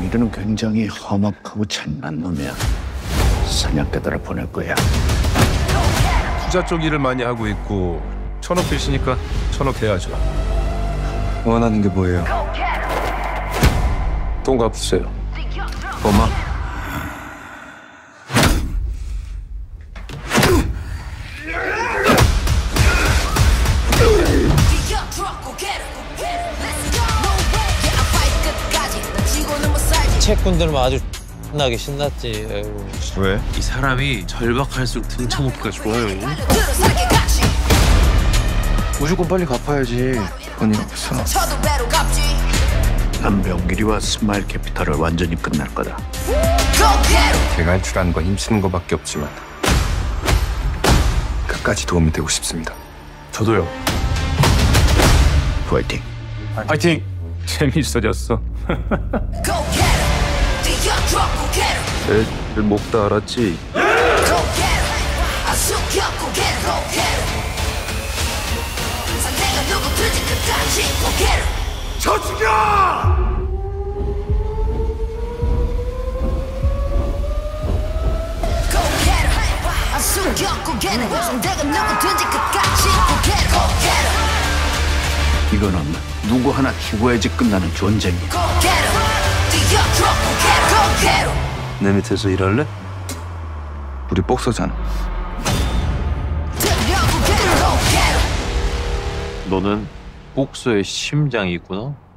이들은 굉장히 험악하고 잔인한 놈이야. 사냥개들을 보낼 거야. 투자 쪽 일을 많이 하고 있고 1,000억 되시니까 1,000억 해야죠. 원하는 게 뭐예요? 돈 갚으세요. 고마. 채꾼들만 아주 나게 신났지. 아이고. 왜? 이 사람이 절박할수록 등쳐먹기가 좋아요. 무조건 빨리 갚아야지. 돈이 없어. 남병길이와 스마일 캐피탈을 완전히 끝날 거다. 제가 할 줄 아는 건 힘쓰는 거밖에 없지만 끝까지 도움이 되고 싶습니다. 저도요. 파이팅. 파이팅! 재밌어졌어. 애들 목다 알았지? 저승이야! 이거는 누구 하나 죽어야지 끝나는 전쟁이야. 내 밑에서 일할래? 우리 복서잖아. 너는 복서의 심장이 있구나.